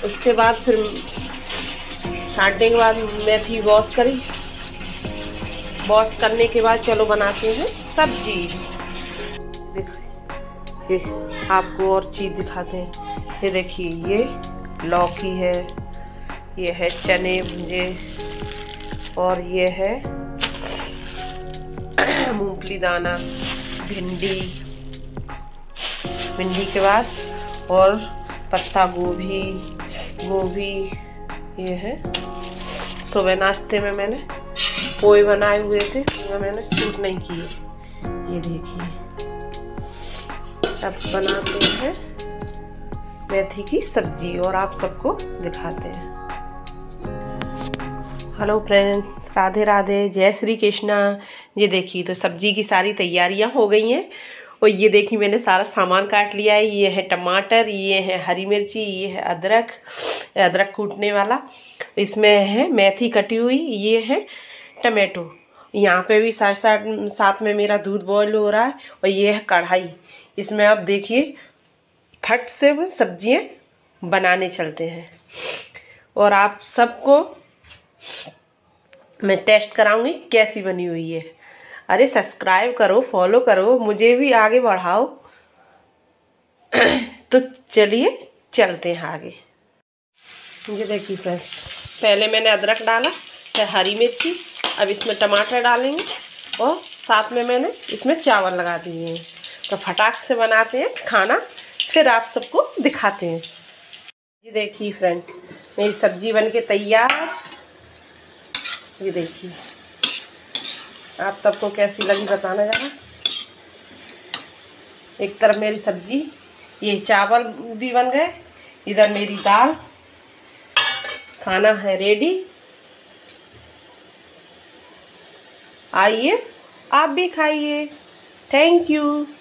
उसके बाद फिर छांटने के बाद मेथी वॉश करी। वॉश करने के बाद चलो बनाते हैं सब्जी। ये आपको और चीज़ दिखाते हैं। ये देखिए, ये लौकी है, ये है चने भुंजे, और ये है मूंगफली दाना, भिंडी के बाद और पत्ता गोभी, ये है। सुबह नाश्ते में मैंने पोहे बनाए हुए थे, वो मैंने शूट नहीं किए। ये देखिए, अब बनाते हैं मेथी की सब्जी और आप सबको दिखाते हैं। हेलो फ्रेंड्स, राधे राधे, जय श्री कृष्णा। ये देखिए, तो सब्जी की सारी तैयारियां हो गई हैं। और ये देखिए, मैंने सारा सामान काट लिया है। ये है टमाटर, ये है हरी मिर्ची, ये है अदरक कूटने वाला, इसमें है मेथी कटी हुई, ये है टमाटो। यहाँ पे भी साथ में मेरा दूध बॉईल हो रहा है। और ये है कढ़ाई, इसमें अब देखिए फट से वो सब्जियाँ बनाने चलते हैं। और आप सबको मैं टेस्ट कराऊंगी कैसी बनी हुई है। अरे सब्सक्राइब करो, फॉलो करो, मुझे भी आगे बढ़ाओ। तो चलिए चलते हैं आगे। ये देखिए फ्रेंड्स, पहले मैंने अदरक डाला, फिर हरी मिर्ची, अब इसमें टमाटर डालेंगे और साथ में मैंने इसमें चावल लगा दिए हैं। तो फटाक से बनाते हैं खाना, फिर आप सबको दिखाते हैं। ये देखिए फ्रेंड, मेरी सब्जी बनके तैयार। ये देखिए, आप सबको कैसी लगी बताना जरा। एक तरफ मेरी सब्जी, ये चावल भी बन गए, इधर मेरी दाल। खाना है रेडी। आइए आप भी खाइए। Thank you.